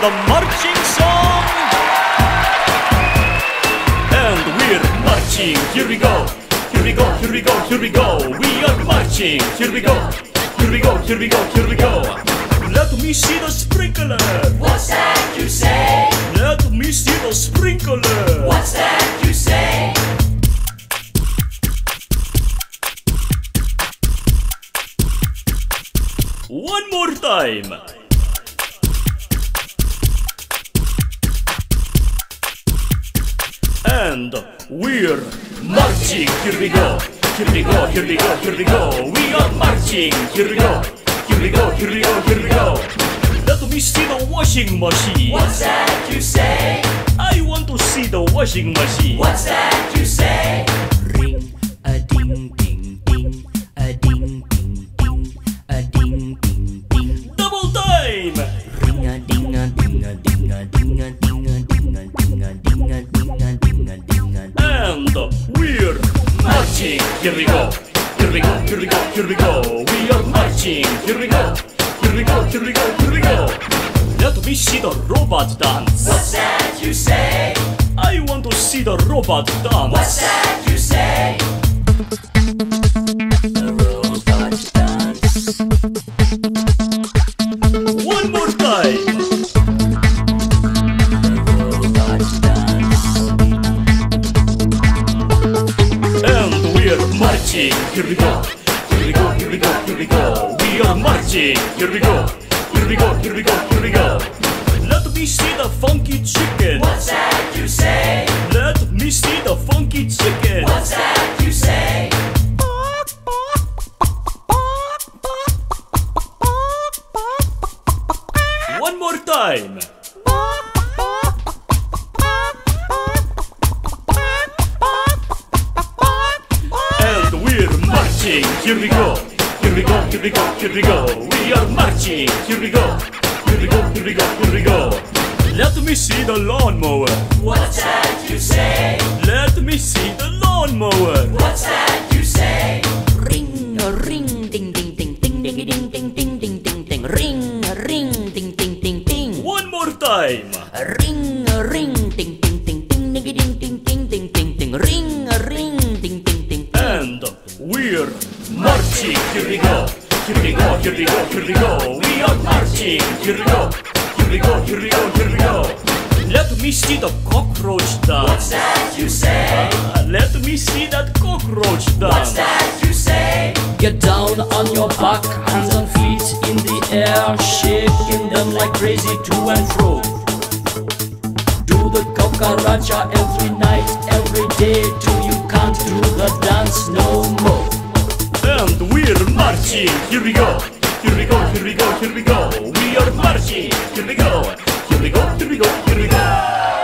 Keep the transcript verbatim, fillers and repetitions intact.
the marching song. And we're marching, here we go. Here we go, here we go, here we go. We are marching, here we go. Here we go, here we go, here we go. Let me see the sprinkler. What's that you say? Let me see the sprinkler. What's that you say? One more time. And we're marching, here we go. Here we go, here we go, here we go. We are marching, here we go. Here we go, here we go, here we go. Let me see the washing machine. What's that you say? I want to see the washing machine. What's that you say? Ring a ding ding ding, a ding ding ding, a ding ding ding. Double time. Ring a ding a ding a ding a ding a ding a ding a ding a ding a ding a ding a ding a. And we're marching, here we go. Here we go, here we go, here we go. We are marching, here we go. Here we go, here we go, here we go. Let me see the robot dance. What's that you say? I want to see the robot dance. What's that you say? The robot dance. One more time. The robot dance. And we're marching, here we go. Here we go, here we go, here we go. We are marching, here we go. Here we go, here we go, here we go. Let me see the funky chicken. What's that you say? Let me see the funky chicken. What's that you say? One more time. And we're marching, here we go. Here we go, here we go, here we go. We are marching, here we go. Here we go, here we go, here we go. Let me see the lawnmower. What's that you say? Let me see the lawnmower. What's that you say? Ring a ring ding ding ding ding ding ding ding ding ding ding ding. Ring a ring ding ding ding ding. One more time. Ring a ring ding ding ding ding ding ding ding ding ding ding ding. Ring a ring ding ding ding. And we're marching, here we go. Here we go, here we go, here we go. We are marching, here we go. Here we go, here we go, here we go. Let me see the cockroach What's dance. that you say? Uh, let me see that cockroach What's dance. that you say? Get down on your back, hands and feet in the air, shaking them like crazy to and fro. Do the cucaracha every night, every day, till you can't do the dance no more. And we're marching, here we go. Here we go, here we go, here we go. We are marching, here we go. Here we go, here we go, here we go.